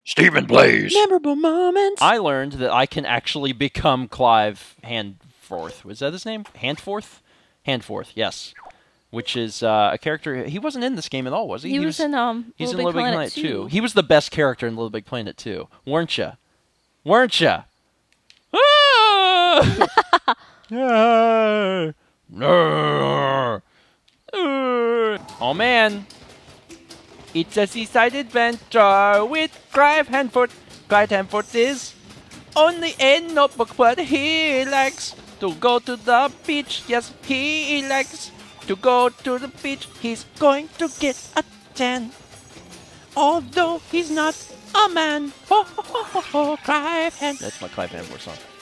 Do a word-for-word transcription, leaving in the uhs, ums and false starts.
StephenPlays. Memorable moments. I learned that I can actually become Clive Handforth. Was that his name? Handforth? Handforth, yes. Which is uh, a character. He wasn't in this game at all, was he? He, he was, was in um. He's Little in Big Little Big Planet, Planet too. too. He was the best character in Little Big Planet too, weren't ya? Weren't ya? Ah! Oh man! It's a seaside adventure with Clive Handforth. Clive Handforth is on the end notebook, but he likes to go to the beach. Yes, he likes to go to the beach. He's going to get a tan. Although he's not a man. Ho, ho, ho, ho, ho, Clive Handforth. That's my Clive Handforth song.